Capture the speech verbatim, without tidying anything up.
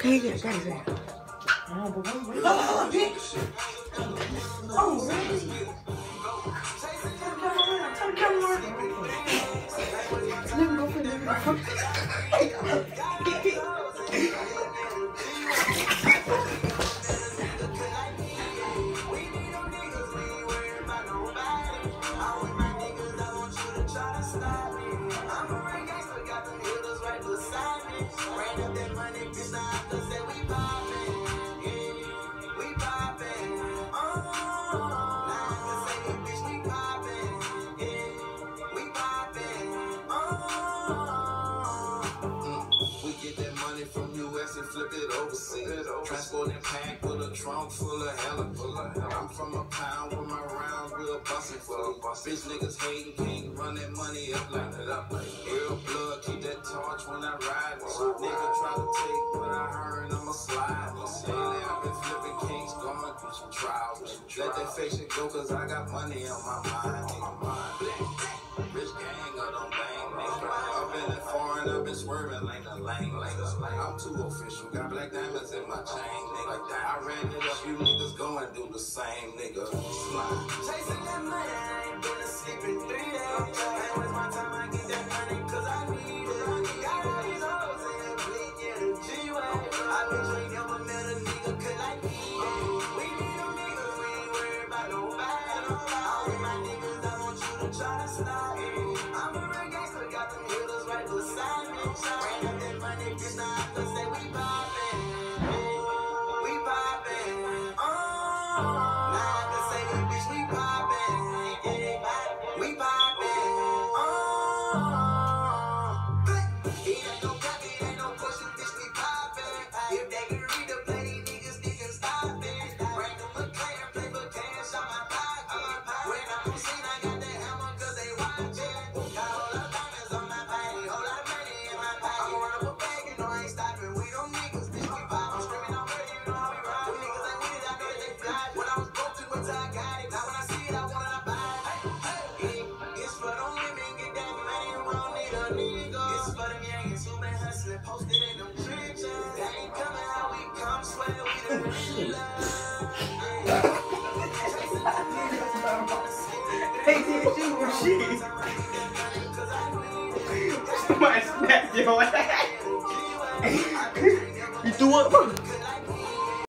Okay, yeah, got it. Oh, but wait, wait. Oh, bitch! Oh, really? Turn the camera on. Let me go for it. Let me go for flip it overseas. Transporting pack with a trunk full of hella. I'm from a pound with my rounds real bustin' full. Bitch niggas hating, can't run that money up like that. Real blood, keep that torch when I ride. Nigga try to take what I heard, I'ma slide. Lately I've been flipping kings, going through some trials. Let that face shit go, cause I got money on my mind. Rich gang of them bang, nigga. I've been in foreign, I've been swerving like the lane. I'm too official, got black diamonds in my chain, nigga. I ran it up, you niggas go and do the same, nigga. Slime. Chasing that money, I ain't been asleep in three days. Ain't waste my time, I get that money, cause I need it. Got all these hoes in the bleed, yeah, the G-Way. I've been drinking, never met a nigga, cause I need it. We need them niggas, we ain't worried about nobody. All of my niggas, I want you to try to stop it. I'm a real gangster, got them hitters right beside me. Ran up that money, bitch, now I can say we poppin'. We poppin'. Oh, now I can say this, bitch, we poppin'. We poppin'. Oh, it ain't no cap, it ain't no pushing, bitch, we poppin'. If they can read the play, these niggas, they can stop it. Bring them a player, play for cash on my pocket. When I'm on scene, I got that hammer, cause they watchin'. Got all the diamonds on my body, whole lot of money in my pocket. I'm run up a bag, you know I ain't stopping. We don't niggas, bitch, we pop. I'm screaming, I'm ready, you know how we ride. Them niggas ain't with it, I know that they fly. When I was broke, took until I got it. Now when I see it, I want it, I buy it. Yeah, it's for them women, get that money, we don't need a nigga. It's for them youngins who been hustling, posted in them trenches. They ain't coming how we come, swear we the real love. Hey, did you or shit? Somebody snapped your ass.